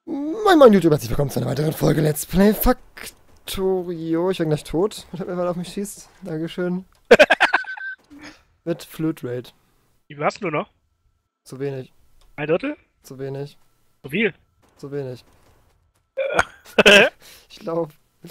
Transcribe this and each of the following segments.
Moin Moin YouTube, herzlich willkommen zu einer weiteren Folge Let's Play Factorio. Ich bin gleich tot, wenn jemand auf mich schießt. Dankeschön. Mit Flute Rate. Wie viel hast du noch? Zu wenig. Ein Drittel? Zu wenig. So viel? Zu wenig. Ich glaube.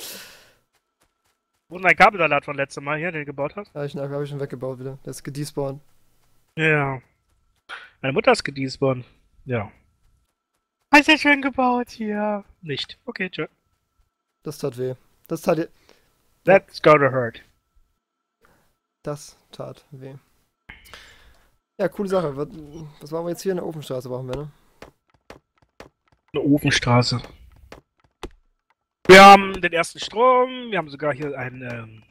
Wo ist dein Kabelsalat von letztem Mal hier, den du gebaut hast? Ja, hab ich schon weggebaut wieder. Der ist gedespawnt. Ja. Meine Mutter ist gedespawnt. Ja. Hast du schön gebaut hier? Nicht. Okay, tschö. Das tat weh. Das tat. That's gonna hurt. Das tat weh. Ja, coole Sache. Was machen wir jetzt hier? In der Ofenstraße brauchen wir, ne? Eine Ofenstraße. Wir haben den ersten Strom, wir haben sogar hier ne?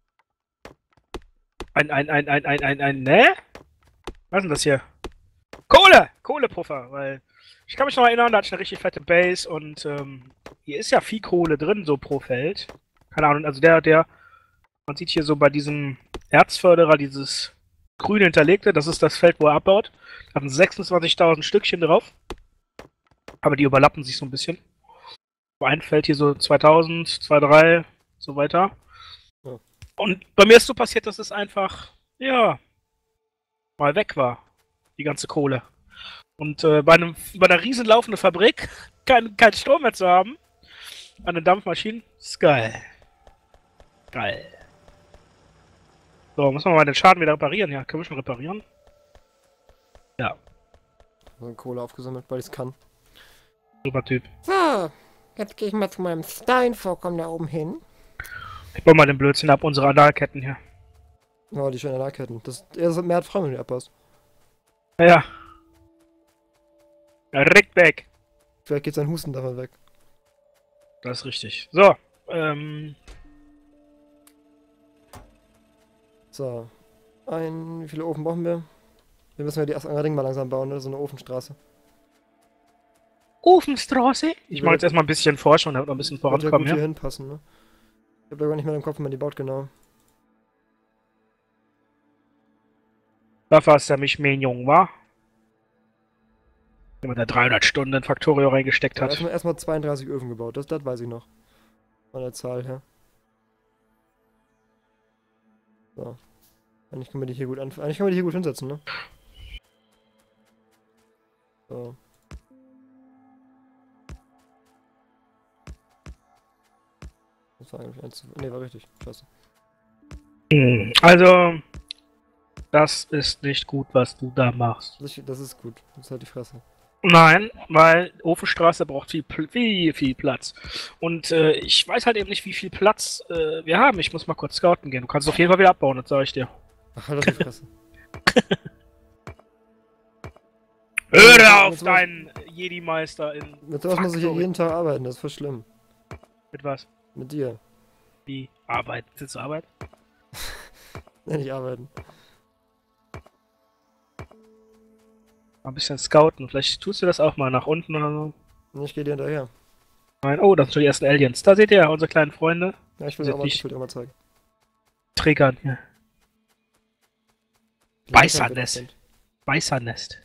Was ist denn das hier? Kohlepuffer, weil ich kann mich noch erinnern, da hatte ich eine richtig fette Base und hier ist ja viel Kohle drin, so pro Feld. Keine Ahnung, also man sieht hier so bei diesem Erzförderer dieses grün hinterlegte, das ist das Feld, wo er abbaut. Da haben 26.000 Stückchen drauf. Aber die überlappen sich so ein bisschen. Ein Feld hier so 2000, 2.3, so weiter. Ja. Und bei mir ist so passiert, dass es einfach, ja, mal weg war. Die ganze Kohle. Und bei einer riesen laufenden Fabrik kein Strom mehr zu haben, an den Dampfmaschinen, ist geil. Geil. So, müssen wir mal den Schaden wieder reparieren. Ja, können wir schon reparieren? Ja. So Kohle aufgesammelt, weil ich es kann. Super Typ. So, jetzt gehe ich mal zu meinem Steinvorkommen da oben hin. Ich baue mal den Blödsinn ab, unsere Analketten hier. Oh, die schönen Analketten. Er ist mehr frei, wenn du abbaust. Ja. Direkt weg. Vielleicht geht sein Husten davon weg. Das ist richtig. So, So. Wie viele Ofen brauchen wir? Wir müssen ja die ersten Ring mal langsam bauen, ne? So eine Ofenstraße. Ofenstraße? Ich mache jetzt erstmal ein bisschen Forschung, damit wir noch ein bisschen Wird ja gut vorankommen, hier ja? hinpassen, ne? Ich hab da gar nicht mehr im Kopf, wie man die baut, genau. Dafür hast du mich Mignon, wa? Wenn man da 300 Stunden in Factorio reingesteckt Ja, hat. erstmal 32 Öfen gebaut, das weiß ich noch. Von der Zahl her. So. Eigentlich können wir die hier gut Eigentlich können wir die hier gut hinsetzen, ne? So. Das war eigentlich eins. Ne, war richtig. Scheiße. Also, das ist nicht gut, was du da machst. Das ist gut. Das ist halt die Fresse. Nein, weil Ofenstraße braucht viel Platz. Und ich weiß halt eben nicht, wie viel Platz wir haben. Ich muss mal kurz scouten gehen. Du kannst es auf jeden Fall wieder abbauen, das sage ich dir. Ach, halt doch die Fresse. Hör auf deinen Jedi-Meister in. Mit sowas muss ich hier jeden Tag arbeiten, das ist voll schlimm. Mit was? Mit dir. Die Arbeit. Sitzt du Arbeit? Nee, nicht arbeiten. Mal ein bisschen scouten. Vielleicht tust du das auch mal nach unten oder so. Ich geh dir hinterher. Nein. Oh, das sind schon die ersten Aliens. Da seht ihr unsere kleinen Freunde. Ja, ich will Sind dir auch mal, nicht- ich will dir auch mal zeigen. Triggern hier. Wie langsam wir das Beißernest. sind. Beißernest.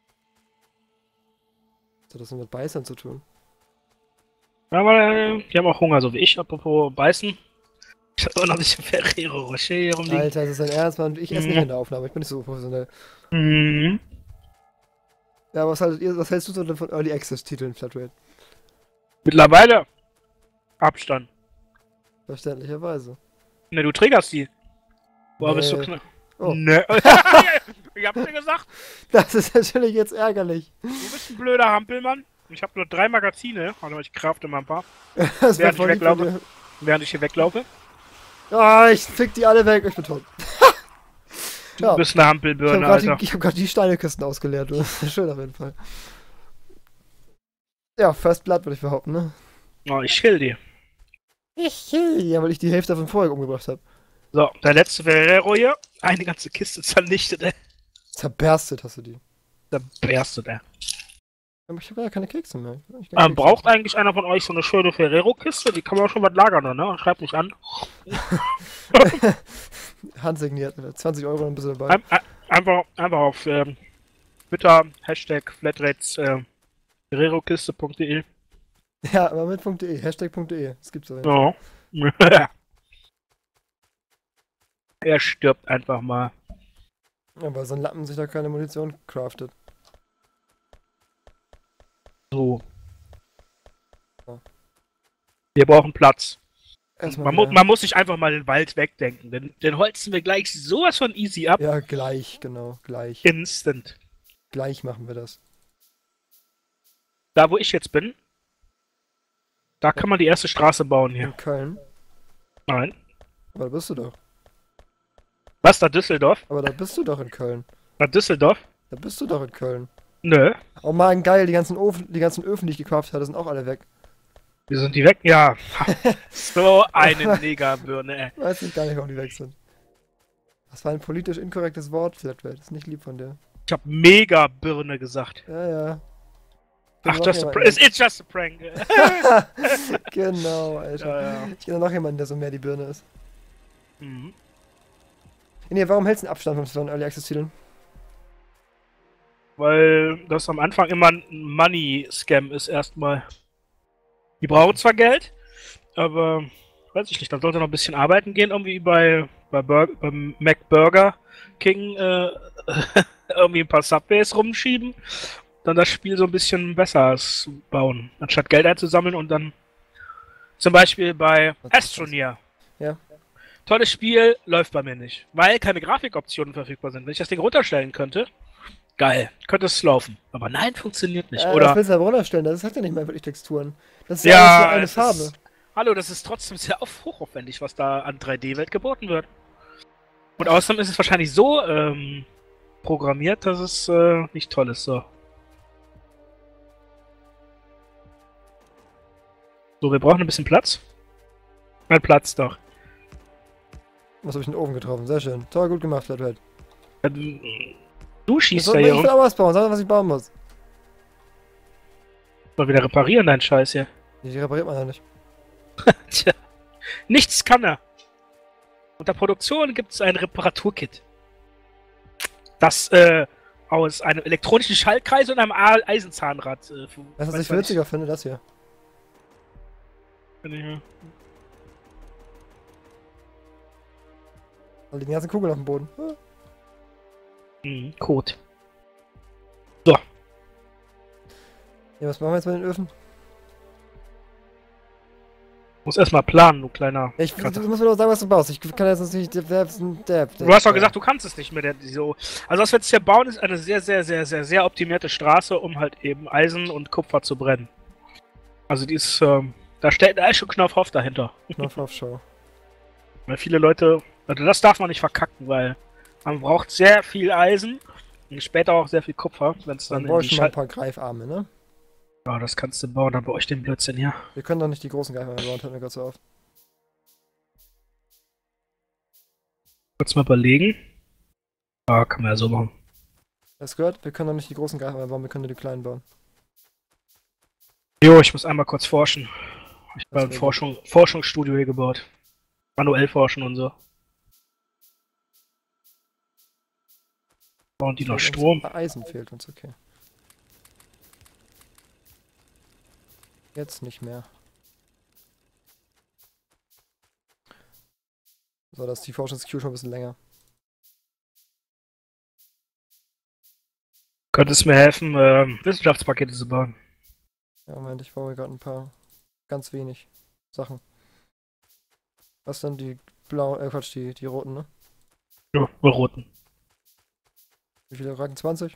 Was hat das denn mit Beißern zu tun? Ja, aber die haben auch Hunger, so wie ich. Apropos Beißen. Ich hab auch noch ein bisschen Ferrero Rocher hier rumliegen. Alter, das ist dein Ernst, Mann. Ich esse nicht in der Aufnahme, ich bin nicht so professionell. Mhm. Ja, was hältst du so von Early Access Titeln, Flatrate? Mittlerweile Abstand. Verständlicherweise. Ne, du triggerst die. Boah, Nee. bist du knapp. Oh. Ne. Ich hab's dir gesagt. Das ist natürlich jetzt ärgerlich. Du bist ein blöder Hampelmann. Ich habe nur 3 Magazine. Warte mal, ich crafte mal ein paar. Das Während voll ich lieb von weglaufe. dir. Während ich hier weglaufe. Ah, ich fick die alle weg, ich bin tot. Du Ja. bist eine Hampelbirne, Alter. Ich hab grad die Steinekisten ausgeleert. Das ist schön auf jeden Fall. Ja, First Blood würde ich behaupten, ne? Oh, ich chill dir. Ja, weil ich die Hälfte davon vorher umgebracht habe. So, der letzte Ferrero hier. Eine ganze Kiste zernichtet, ey. Zerberstet hast du die. Der Bärste, ey. Aber ich habe ja keine Kekse mehr. Ich kann Kekse Braucht eigentlich einer von euch so eine schöne Ferrero-Kiste? Die kann man auch schon was lagern, ne? Schreibt mich an. handsigniert, 20 Euro ein bisschen dabei. Einfach auf Twitter, Hashtag Flatrates, ferrerokiste.de. Ja, aber mit .de, Hashtag.de. Das gibt's aber nicht. Ja. Er stirbt einfach mal. Ja, weil so ein Lappen sich da keine Munition craftet. So. Ja. Wir brauchen Platz. Erstmal Man muss sich einfach mal den Wald wegdenken. Den holzen wir gleich sowas von easy ab. Ja, gleich, genau, gleich. Instant. Gleich machen wir das. Da, wo ich jetzt bin, da kann man die erste Straße bauen hier. In Köln. Nein. Aber da bist du doch. Was, da Düsseldorf? Aber da bist du doch in Köln. Da Düsseldorf? Da bist du doch in Köln. Nö. Oh man, geil, die ganzen Öfen, die ich gekauft hatte, sind auch alle weg. Wie sind die weg? Ja. So eine Negerbirne, ey. Weiß ich gar nicht, warum die weg sind. Das war ein politisch inkorrektes Wort, Flatrate. Das ist nicht lieb von dir. Ich hab Megabirne gesagt. Ja, ja. Ach, Noch just a jemand- prank. It's just a prank. Genau, Alter. Ja, ja. Ich kenne noch jemanden, der so mehr die Birne ist. Mhm. Nee, warum hältst du den Abstand von Early Access Titeln? Weil das am Anfang immer ein Money-Scam ist erstmal. Die brauchen zwar Geld, aber weiß ich nicht, dann sollte noch ein bisschen arbeiten gehen, irgendwie beim Mac Burger King irgendwie ein paar Subways rumschieben, dann das Spiel so ein bisschen besser bauen, anstatt Geld einzusammeln und dann zum Beispiel bei Astroneer. Ja. Tolles Spiel, läuft bei mir nicht, weil keine Grafikoptionen verfügbar sind. Wenn ich das Ding runterstellen könnte, geil, könnte es laufen. Aber nein, funktioniert nicht. Das Oder willst du aber runterstellen, das hat ja nicht mehr wirklich Texturen. Das ist ja, alles nur eine es Farbe. Ist, hallo, das ist trotzdem sehr hochaufwendig, was da an 3D-Welt geboten wird. Und außerdem ist es wahrscheinlich so programmiert, dass es nicht toll ist. So, wir brauchen ein bisschen Platz. Ein Platz doch. Was habe ich in den Ofen getroffen? Sehr schön. Toll, gut gemacht, Flatrate. Du schießt Ich da hier will rum. auch was bauen, sag mal, was ich bauen muss. Mal wieder reparieren, dein Scheiß hier. Die repariert man ja nicht. Tja, nichts kann er. Unter Produktion gibt es ein Reparaturkit. Das aus einem elektronischen Schaltkreis und einem Eisenzahnrad. Weißt du, was ich witziger finde? Das hier. Da liegen die ganzen Kugeln auf dem Boden. Code. Ja, was machen wir jetzt mit den Öfen? Muss erstmal planen, du kleiner. Ja, du musst mir doch sagen, was du baust. Ich kann jetzt nicht. Du hast doch gesagt, du kannst es nicht mehr. Also, was wir jetzt hier bauen, ist eine sehr optimierte Straße, um halt eben Eisen und Kupfer zu brennen. Also, die ist, da ist schon Knopfhoff dahinter. Knopfhoff-Show. Weil viele Leute, also das darf man nicht verkacken, weil man braucht sehr viel Eisen und später auch sehr viel Kupfer, wenn es dann Dann brauche ich mal ein paar Greifarme, ne? Ja, das kannst du bauen, dann baue ich den Blödsinn hier. Wir können doch nicht die großen Greifarme bauen, hört mir gerade so auf. Kurz mal überlegen. Ah, kann man ja so machen. Hast du gehört? Wir können doch nicht die großen Greifarme bauen, wir können nur die kleinen bauen. Jo, ich muss einmal kurz forschen. Ich habe ein Deswegen. Forschungsstudio hier gebaut. Manuell forschen und so. Bauen die noch Strom? Eisen fehlt uns, okay. Jetzt nicht mehr. So, das ist die Forschungsqueue schon ein bisschen länger. Könnte es mir helfen, Wissenschaftspakete zu bauen? Ja, Moment, ich baue gerade ein paar. Ganz wenig Sachen. Was denn die blauen, Quatsch, die roten, ne? Ja, nur roten. Wie viele Raken? 20?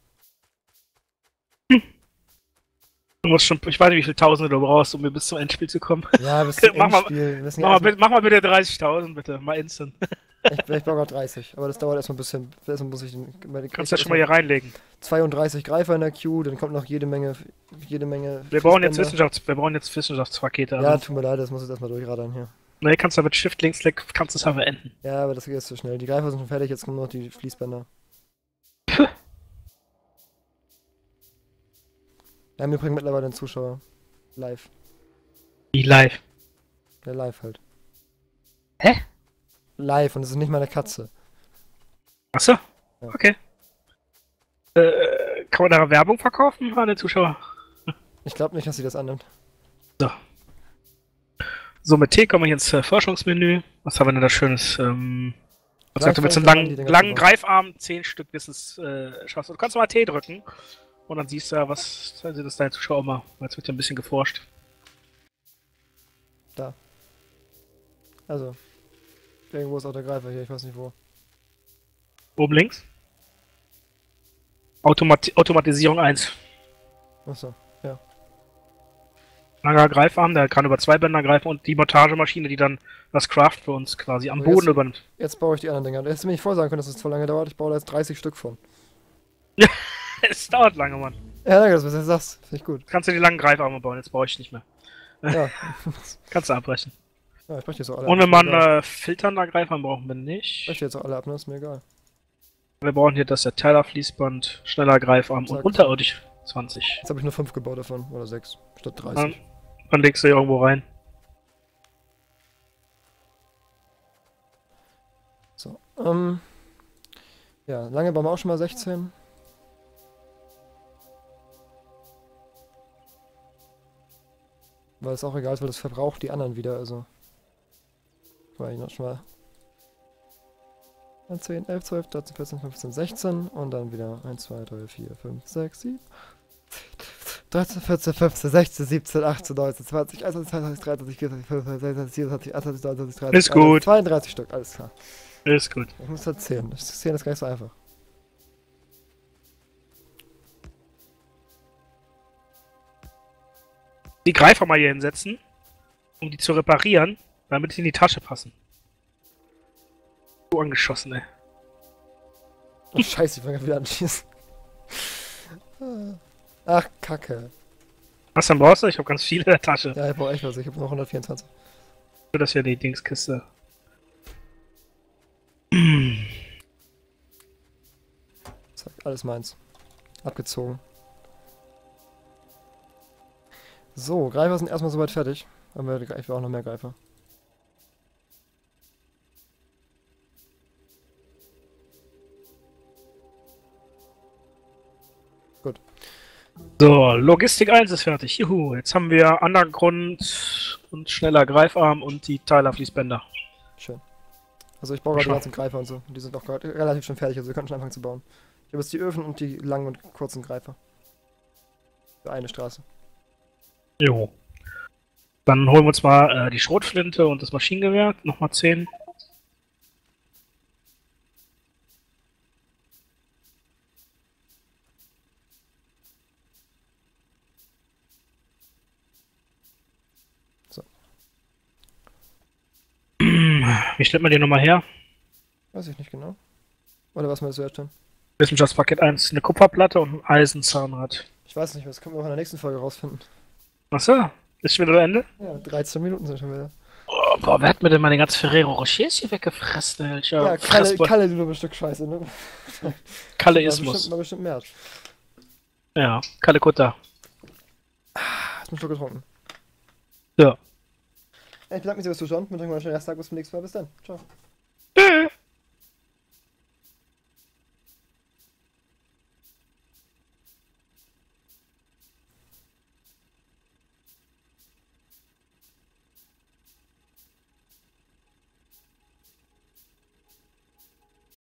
Du musst schon, ich weiß nicht, wie viele Tausende du brauchst, um mir bis zum Endspiel zu kommen. Ja, bis zum Mach mal- Endspiel. Wir müssen ja Mach mal bitte 30.000, bitte. Mal instant. ich baue gerade 30, aber das dauert erstmal ein bisschen. Erstmal muss ich Kannst du das schon mal hier reinlegen. 32 Greifer in der Queue, dann kommt noch jede Menge. Wir brauchen jetzt Wissenschaftspakete. Ja, Also. tut mir leid, das muss jetzt erstmal durchradern hier. Ne, kannst du mit Shift links klick, kannst du es aber enden. Ja, aber das geht jetzt zu schnell. Die Greifer sind schon fertig, jetzt kommen noch die Fließbänder. Puh. Wir haben übrigens mittlerweile einen Zuschauer. Live. Wie live. Der live halt. Hä? Live und es ist nicht meine Katze. Achso. Ja. Okay. Kann man da Werbung verkaufen an den Zuschauer? Ich glaube nicht, dass sie das annimmt. So, mit T kommen wir hier ins Forschungsmenü. Was haben wir denn da Schönes? Was sagt du mit so einem langen Greifarm? 10 Stück Wissenschafts. Du kannst mal T drücken. Und dann siehst du ja, was sieht das deine Zuschauer mal. Jetzt wird ja ein bisschen geforscht. Da. Also. Irgendwo ist auch der Greifer hier, ich weiß nicht wo. Oben links. Automatisierung 1. Achso, ja. Langer Greifarm, der kann über 2 Bänder greifen und die Montagemaschine, die dann das Craft für uns quasi am Boden übernimmt. Jetzt baue ich die anderen Dinger. Da hättest du mir nicht vorsagen können, dass es voll lange dauert. Ich baue da jetzt 30 Stück von. Es dauert lange, Mann. Ja, danke, dass du das sagst. Finde ich gut. Kannst du die langen Greifarme bauen, jetzt brauche ich nicht mehr. Ja. Kannst du abbrechen. Ja, ich breche jetzt auch alle Und ab. wenn man filternder Greifarm brauchen wir nicht. Ich breche jetzt auch alle ab, ne? Ist mir egal. Wir brauchen hier das Teilerfließband, schneller Greifarm Zack. und unterirdisch 20. Jetzt habe ich nur 5 gebaut davon. Oder 6. Statt 30. Dann legst du hier irgendwo rein. So. Ja, lange bauen wir auch schon mal 16. Weil es auch egal ist, weil das verbraucht die anderen wieder, also. Weil ich noch schon mal 10, 11, 12, 13, 14, 15, 16 und dann wieder 1, 2, 3, 4, 5, 6, 7, 13, 14, 15, 16, 17, 18, 19, 20, 21, 22, 23, 24, 25, 26, 27, 28, 29, 30, Ist gut. 32 Stück, alles klar. Ist gut. Ich muss halt zählen. Das Zählen ist gar nicht so einfach. Die Greifer mal hier hinsetzen, um die zu reparieren, damit sie in die Tasche passen. So angeschossen, ey. Oh, scheiße, ich fange wieder an zu schießen. Ach, Kacke. Was dann brauchst du? Ich habe ganz viele in der Tasche. Ja, ich brauche echt was. Ich habe noch 124. Für das hier die Dingskiste. Zack, alles meins. Abgezogen. So, Greifer sind erstmal soweit fertig. Aber ich will auch noch mehr Greifer. Gut. So, Logistik 1 ist fertig. Juhu, jetzt haben wir Undergrund und schneller Greifarm und die Teilerfließbänder. Schön. Also ich baue gerade die ganzen Greifer und so. Und die sind auch gerade relativ schon fertig, also wir können schon anfangen zu bauen. Ich habe jetzt die Öfen und die langen und kurzen Greifer. Für eine Straße. Jo. Dann holen wir uns mal die Schrotflinte und das Maschinengewehr. Nochmal 10. So. Wie stellt man die nochmal her? Weiß ich nicht genau. Oder was meinst du herstellen? Wissenschaftspaket 1, eine Kupferplatte und ein Eisenzahnrad. Ich weiß nicht, das können wir auch in der nächsten Folge rausfinden. Achso, ist schon wieder Ende? Ja, 13 Minuten sind schon wieder. Oh, boah, wer hat mir denn meine ganzen Ferrero Rochers hier weggefressen, Alter? Ja, Kalle, du dummes Stück Scheiße, ne? Kalleismus. War bestimmt März. Ja, Kalle Kutter. Hast einen Schluck getrunken. Ja. Ich bedanke mich sehr fürs Zuschauen. Ich wünsche euch noch einen schönen Resttag. Bis zum nächsten Mal. Bis dann. Ciao. Tschüss.